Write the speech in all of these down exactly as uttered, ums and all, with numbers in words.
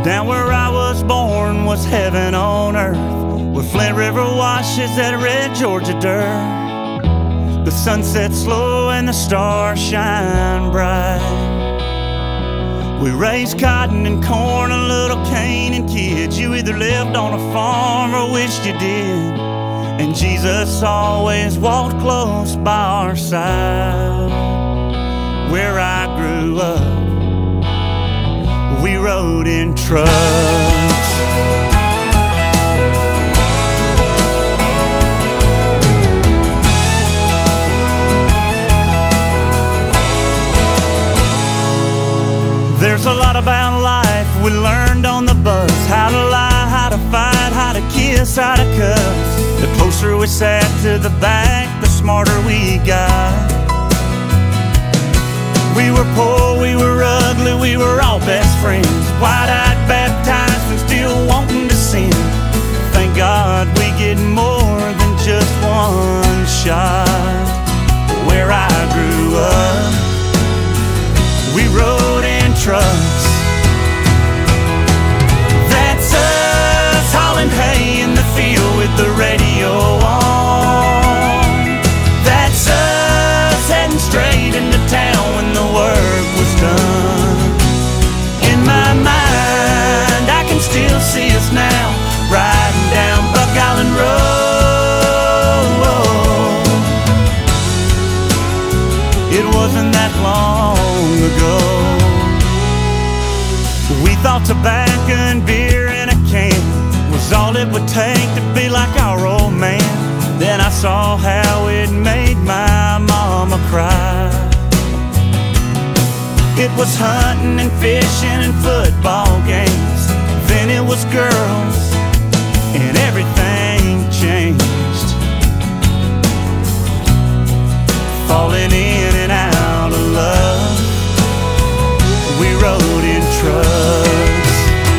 Down where I was born was heaven on earth, where Flint River washes that red Georgia dirt. The sun sets slow and the stars shine bright. We raised cotton and corn, a little cane and kids. You either lived on a farm or wished you did. And Jesus always walked close by our side. Where I grew up, we rode in trucks. There's a lot about life we learned on the bus. How to lie, how to fight, how to kiss, how to cuss. The closer we sat to the back, the smarter we got. We were poor, we were ugly, we were all best friends. Wide-eyed, baptized, and still wanting to sin. Thank God we get more than just one shot. Where I grew up, we rode in trucks. That's us hauling hay in the field with the radio on. That's us heading straight into town when the work was done. In my mind, I can still see us now, riding down Buck Island Road. It wasn't that long ago. We thought tobacco and beer in a can was all it would take to be like our old man. Then I saw how it made my mama cry. It was hunting and fishing and football games. Then it was girls, and everything changed. Falling in and out of love, we rode in trucks.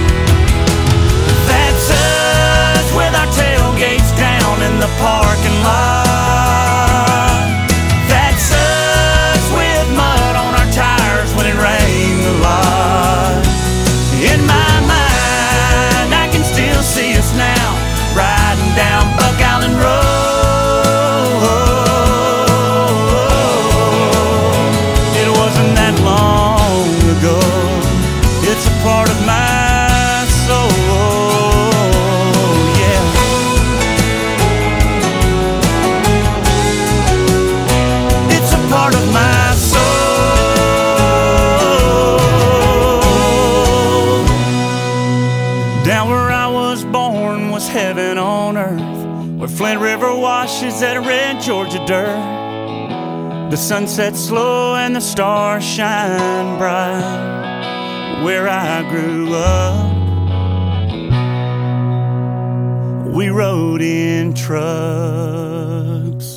That's us with our tailgates down in the parking lot. That's us with mud on our tires when it rained a lot. In my mind, I can still see us now, riding down Buck Island Road. It wasn't that long ago. It's a part of my soul, yeah. It's a part of my soul. Down where I was born was heaven on earth, where Flint River washes that red Georgia dirt. The sun sets slow and the stars shine bright. Where I grew up, we rode in trucks.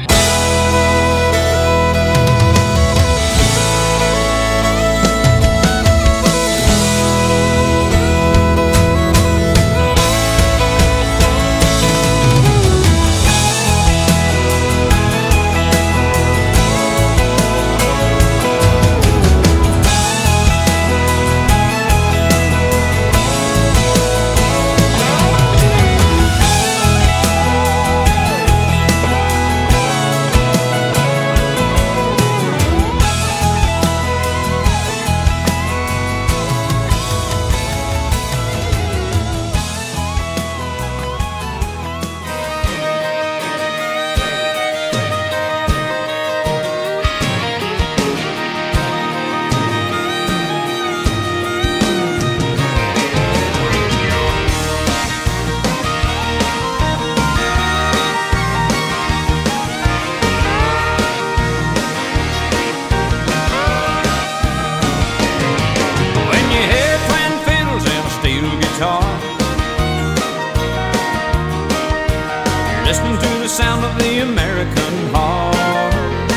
Listening to the sound of the American heart.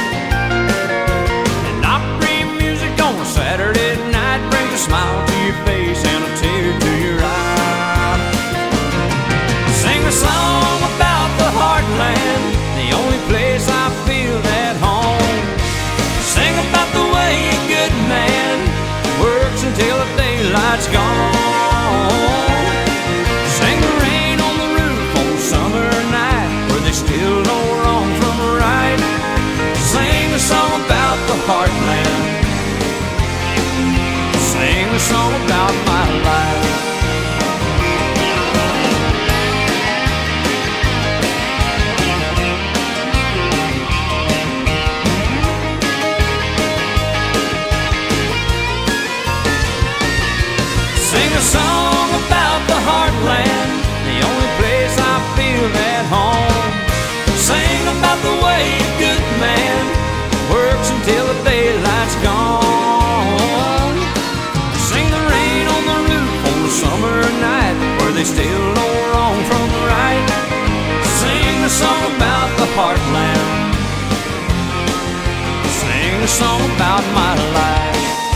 And opry music on a Saturday night brings a smile to your face and a tear to your eye. Sing a song about the heartland, the only place I feel at home. Sing about the way a good man works until the daylight's gone. they still know wrong from right. Sing a song about the heartland. Sing a song about my life.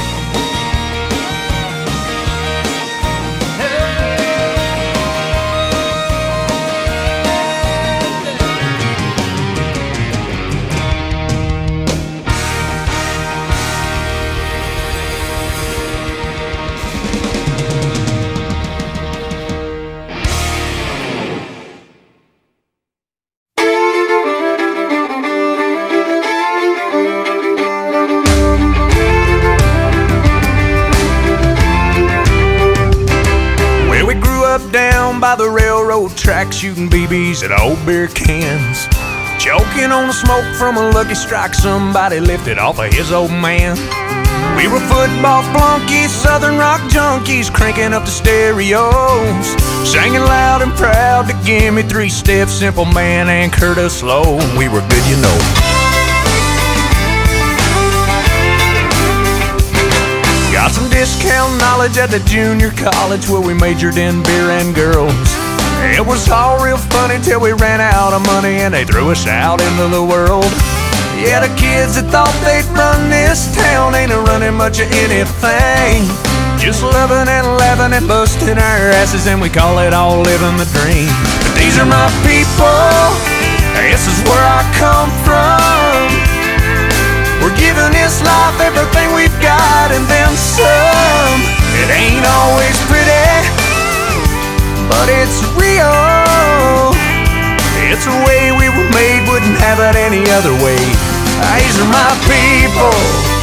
Down by the railroad track, shooting B Bs at old beer cans, choking on the smoke from a lucky strike somebody lifted off of his old man. We were football flunkies, southern rock junkies, cranking up the stereos, singing loud and proud to Give Me Three Steps, Simple Man, and Curtis Slow. We were good, you know. Got some discount knowledge at the junior college where we majored in beer and girls. It was all real funny till we ran out of money and they threw us out into the world. Yeah, the kids that thought they'd run this town ain't a running much of anything. Just loving and laughing and busting our asses, and we call it all living the dream. But these are my people, this is where I come from. We're giving this life everything we've got and then some. It ain't always pretty, but it's real. It's the way we were made, wouldn't have it any other way. These are my people.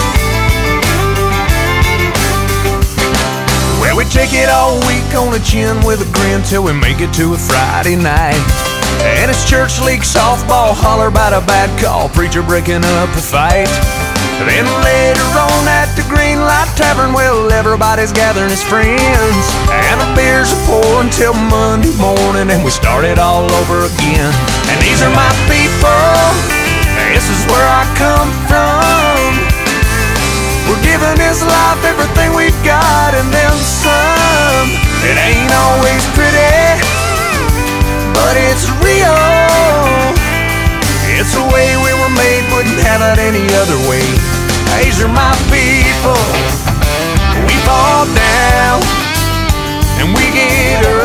Well, we take it all week on the chin with a grin till we make it to a Friday night. And it's church league softball, holler about a bad call, preacher breaking up a fight. Then later on at the Green Light Tavern, well, everybody's gathering as friends, and the beers are pouring till Monday morning, and we start it all over again. And these are my people, this is where I come from. We're giving this life everything we've got and then some. It ain't always pretty, but it's real. It's the way we were made, wouldn't have it any other way. These are my people. We fall down and we get up.